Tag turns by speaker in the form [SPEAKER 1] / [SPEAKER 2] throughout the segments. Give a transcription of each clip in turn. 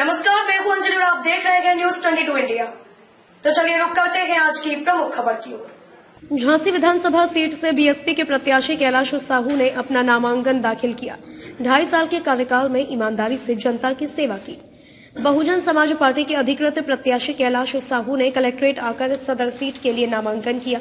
[SPEAKER 1] नमस्कार, मैं हूं अंजलि और आप देख रहे हैं न्यूज 22 इंडिया। तो चलिए रुक करते हैं आज की प्रमुख खबर की ओर।
[SPEAKER 2] झांसी विधानसभा सीट से बीएसपी के प्रत्याशी कैलाश साहू ने अपना नामांकन दाखिल किया। 2.5 साल के कार्यकाल में ईमानदारी से जनता की सेवा की। बहुजन समाज पार्टी के अधिकृत प्रत्याशी कैलाश साहू ने कलेक्ट्रेट आकर सदर सीट के लिए नामांकन किया।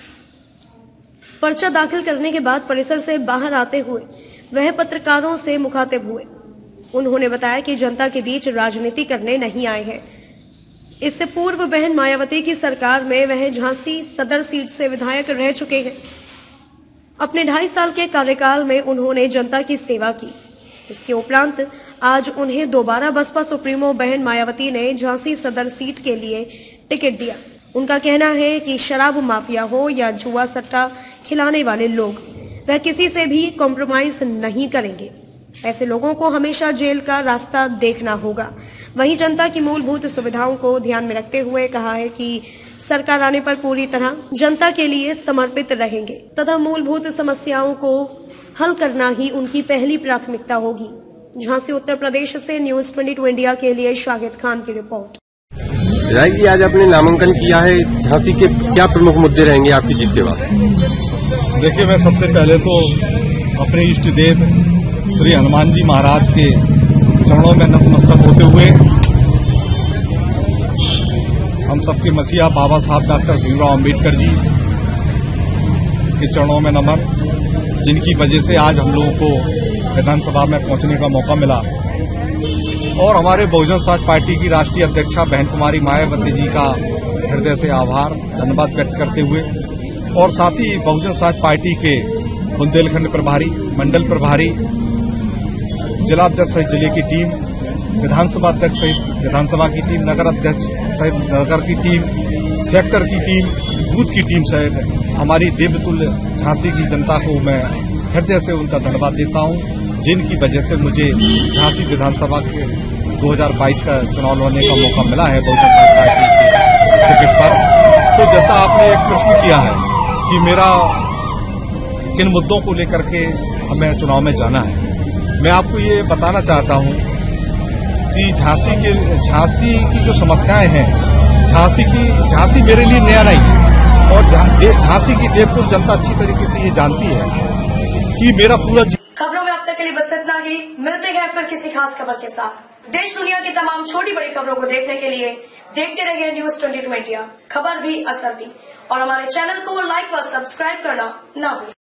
[SPEAKER 2] पर्चा दाखिल करने के बाद परिसर से बाहर आते हुए वह पत्रकारों से मुखातिब हुए। उन्होंने बताया कि जनता के बीच राजनीति करने नहीं आए हैं। इससे पूर्व बहन मायावती की सरकार में वह झांसी सदर सीट से विधायक रह चुके हैं। अपने 2.5 साल के कार्यकाल में उन्होंने जनता की सेवा की। इसके उपरांत आज उन्हें दोबारा बसपा सुप्रीमो बहन मायावती ने झांसी सदर सीट के लिए टिकट दिया। उनका कहना है कि शराब माफिया हो या जुआ सट्टा खिलाने वाले लोग, वह किसी से भी कॉम्प्रोमाइज नहीं करेंगे। ऐसे लोगों को हमेशा जेल का रास्ता देखना होगा। वहीं जनता की मूलभूत सुविधाओं को ध्यान में रखते हुए कहा है कि सरकार आने पर पूरी तरह जनता के लिए समर्पित रहेंगे तथा मूलभूत समस्याओं को हल करना ही उनकी पहली प्राथमिकता होगी। झांसी उत्तर प्रदेश से न्यूज 22 इंडिया के लिए शाहिद खान की रिपोर्ट।
[SPEAKER 3] राय जी, आज आपने नामांकन किया है, झांसी के क्या प्रमुख मुद्दे रहेंगे आपकी जीत के बाद?
[SPEAKER 4] देखिए, मैं सबसे पहले तो अपने इष्ट देव श्री हनुमान जी महाराज के चरणों में नतमस्तक होते हुए हम सबके मसीहा बाबा साहब डॉक्टर भीमराव अम्बेडकर जी के चरणों में नमन, जिनकी वजह से आज हम लोगों को विधानसभा में पहुंचने का मौका मिला, और हमारे बहुजन समाज पार्टी की राष्ट्रीय अध्यक्षा बहन कुमारी मायावती जी का हृदय से आभार धन्यवाद व्यक्त करते हुए, और साथ ही बहुजन समाज पार्टी के बुंदेलखंड प्रभारी, मंडल प्रभारी, जिला अध्यक्ष सहित जिले की टीम, विधानसभा अध्यक्ष सहित विधानसभा की टीम, नगर अध्यक्ष सहित नगर की टीम, सेक्टर की टीम, बूथ की टीम सहित हमारी देवतुल्य झांसी की जनता को मैं हृदय से उनका धन्यवाद देता हूं, जिनकी वजह से मुझे झांसी विधानसभा के 2022 का चुनाव लड़ने का मौका मिला है बहुजन समाज पार्टी के टिकट पर। तो जैसा आपने एक प्रश्न किया है कि मेरा किन मुद्दों को लेकर के हमें चुनाव में जाना है, मैं आपको ये बताना चाहता हूं कि झांसी की जो समस्याएं हैं, झांसी मेरे लिए नया नहीं है, और झांसी की देवतुल्य जनता अच्छी तरीके से ये जानती है कि मेरा पूरा
[SPEAKER 1] खबरों में अब तक के लिए बस इतना ही। मिलते हैं फिर किसी खास खबर के साथ। देश दुनिया की तमाम छोटी बड़ी खबरों को देखने के लिए देखते रहिए न्यूज 22 इंडिया। खबर भी असर भी, और हमारे चैनल को लाइक व सब्सक्राइब करना ना भूलें।